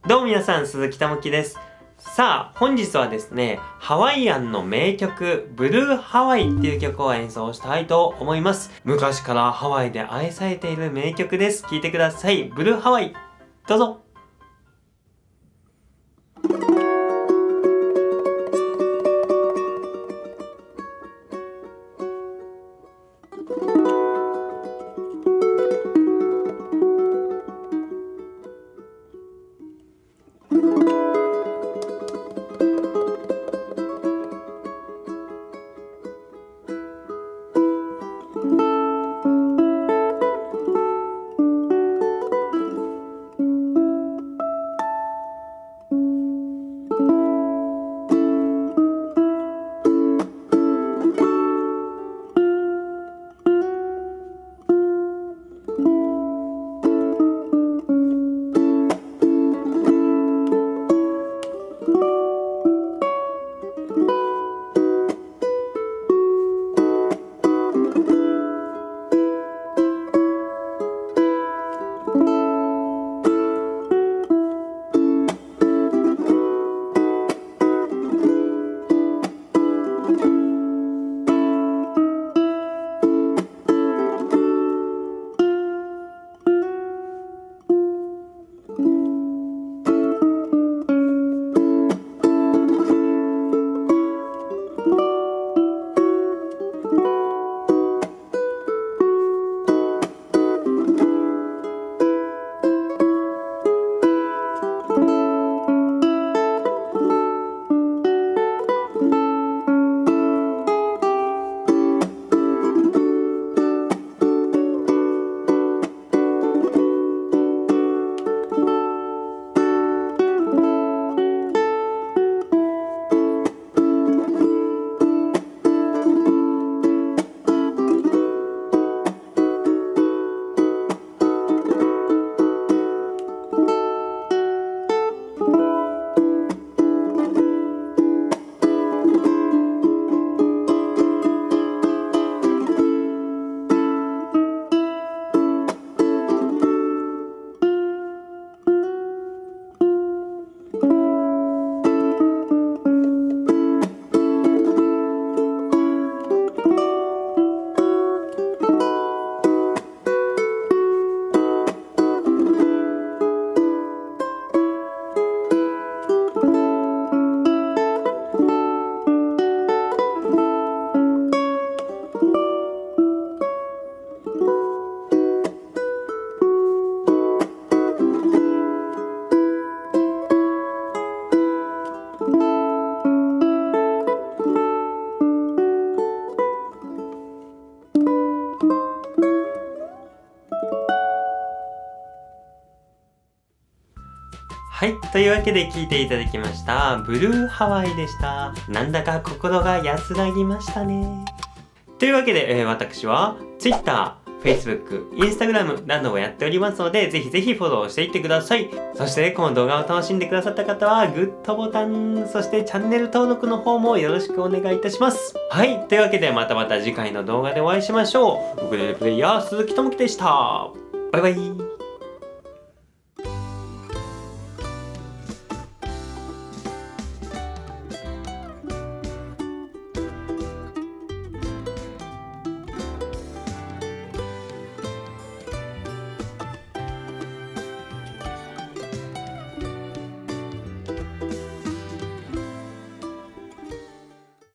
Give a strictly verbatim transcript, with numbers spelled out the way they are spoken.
どうも皆さん、鈴木智樹です。さあ、本日はですね、ハワイアンの名曲、ブルーハワイっていう曲を演奏したいと思います。昔からハワイで愛されている名曲です。聴いてください。ブルーハワイ、どうぞ。はい。というわけで聴いていただきました。ブルーハワイでした。なんだか心が安らぎましたね。というわけで、えー、私は Twitter、Facebook、Instagram などをやっておりますので、ぜひぜひフォローしていってください。そして、この動画を楽しんでくださった方は、グッドボタン、そしてチャンネル登録の方もよろしくお願いいたします。はい。というわけで、またまた次回の動画でお会いしましょう。ウクレレプレイヤー鈴木智樹でした。バイバイ。